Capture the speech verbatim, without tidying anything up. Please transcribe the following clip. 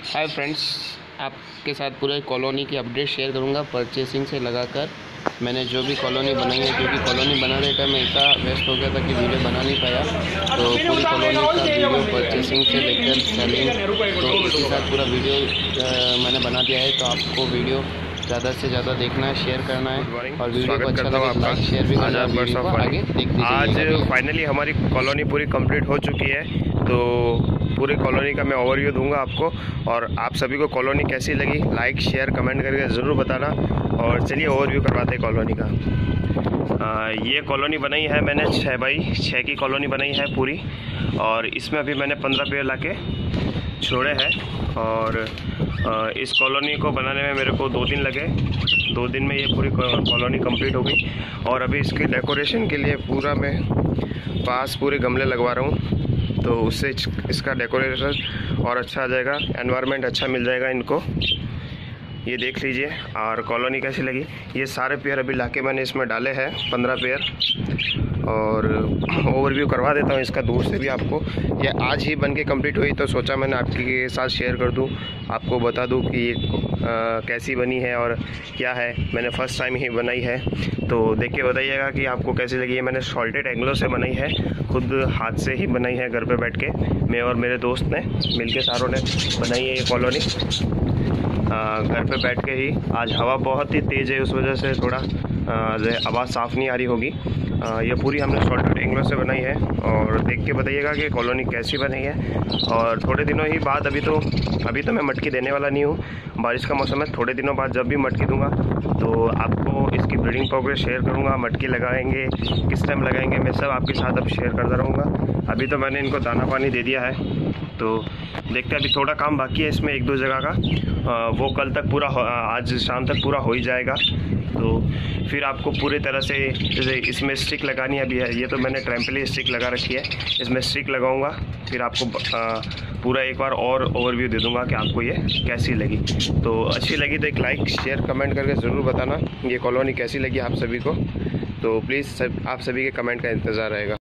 Hi friends, आपके साथ पूरे कॉलोनी की अपडेट शेयर करूंगा। परचेसिंग से लगाकर मैंने जो भी कॉलोनी बनाई है, क्योंकि कॉलोनी बना रहे टाइम मैं इतना व्यस्त हो गया था कि वीडियो बना नहीं पाया। तो पूरी कॉलोनी का वीडियो परचेसिंग से लेकर सेलिंग, तो इसके साथ पूरा वीडियो आ, मैंने बना दिया है। तो आपको वीडियो ज़्यादा से ज़्यादा देखना है, शेयर करना है और वीडियो को अच्छा लगे लाइक शेयर भी करना है। वीडियो को आगे देखते जाइएगा। आज फाइनली हमारी कॉलोनी पूरी कंप्लीट हो चुकी है, तो पूरी कॉलोनी का मैं ओवरव्यू दूंगा आपको। और आप सभी को कॉलोनी कैसी लगी लाइक शेयर कमेंट करके ज़रूर बताना। और चलिए ओवरव्यू करवाते हैं कॉलोनी का। आ, ये कॉलोनी बनाई है मैंने छः बाई छः की कॉलोनी बनाई है पूरी, और इसमें अभी मैंने पंद्रह पेड़ ला के छोड़े हैं। और आ, इस कॉलोनी को बनाने में मेरे को दो दिन लगे। दो दिन में ये पूरी कॉलोनी कंप्लीट हो गई। और अभी इसके डेकोरेशन के लिए पूरा मैं पास पूरे गमले लगवा रहा हूँ, तो उससे इसका डेकोरेशन और अच्छा आ जाएगा, एनवायरनमेंट अच्छा मिल जाएगा इनको। ये देख लीजिए। और कॉलोनी कैसी लगी। ये सारे पेड़ अभी लाके मैंने इसमें डाले हैं, पंद्रह पेड़। और ओवरव्यू करवा देता हूँ इसका दूर से भी आपको। ये आज ही बन के कम्प्लीट हुई, तो सोचा मैंने आपके साथ शेयर कर दूँ, आपको बता दूँ कि ये आ, कैसी बनी है और क्या है। मैंने फ़र्स्ट टाइम ही बनाई है, तो देख के बताइएगा कि आपको कैसी लगी है। मैंने सॉल्टेड एंगलों से बनाई है, खुद हाथ से ही बनाई है, घर पे बैठ के मैं और मेरे दोस्त ने मिलके सारों ने बनाई है ये कॉलोनी। घर पे बैठ के ही। आज हवा बहुत ही तेज़ है, उस वजह से थोड़ा आवाज़ साफ़ नहीं आ रही होगी। आ, ये पूरी हमने सॉल्टेड एंगलों से बनाई है, और देख के बताइएगा कि कॉलोनी कैसी बनी है। और थोड़े दिनों ही बाद, अभी तो अभी तो मैं मटकी देने वाला नहीं हूँ, बारिश का मौसम है। थोड़े दिनों बाद जब भी मटकी दूंगा तो आपको इसकी ब्रीडिंग प्रोग्रेस शेयर करूँगा। मटकी लगाएंगे, किस टाइम लगाएंगे, मैं सब आपके साथ अब शेयर करता रहूँगा। अभी तो मैंने इनको दाना पानी दे दिया है, तो देखते हैं। अभी थोड़ा काम बाकी है इसमें, एक दो जगह का, आ, वो कल तक पूरा, आज शाम तक पूरा हो ही जाएगा। तो फिर आपको पूरी तरह से, जैसे इसमें स्टिक लगानी अभी है, ये तो मैंने ट्रैम्पली स्टिक लगा रखी है, इसमें स्टिक लगाऊंगा। फिर आपको आ, पूरा एक बार और ओवरव्यू दे दूंगा कि आपको ये कैसी लगी। तो अच्छी लगी तो एक लाइक शेयर कमेंट करके ज़रूर बताना ये कॉलोनी कैसी लगी आप सभी को। तो प्लीज़ सब आप सभी के कमेंट का इंतज़ार रहेगा।